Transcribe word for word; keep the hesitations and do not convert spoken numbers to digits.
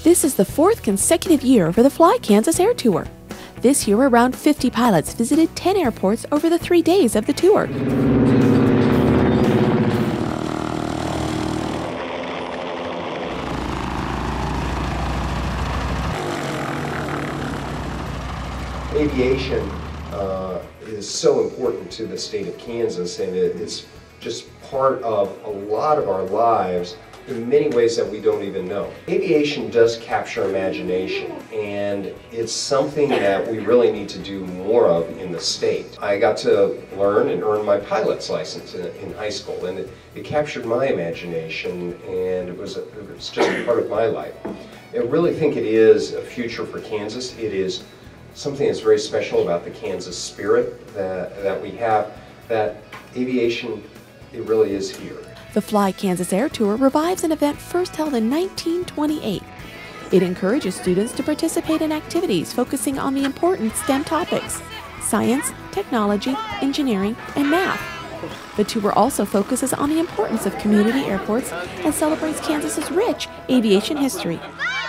This is the fourth consecutive year for the Fly Kansas Air Tour. This year, around fifty pilots visited ten airports over the three days of the tour. Aviation uh, is so important to the state of Kansas, and it, it's just part of a lot of our lives in many ways that we don't even know. Aviation does capture imagination, and it's something that we really need to do more of in the state. I got to learn and earn my pilot's license in, in high school, and it, it captured my imagination, and it was, a, it was just a part of my life. I really think it is a future for Kansas. It is something that's very special about the Kansas spirit that, that we have, that aviation, it really is here. The Fly Kansas Air Tour revives an event first held in nineteen twenty-eight. It encourages students to participate in activities focusing on the important STEM topics: science, technology, engineering, and math. The tour also focuses on the importance of community airports and celebrates Kansas's rich aviation history.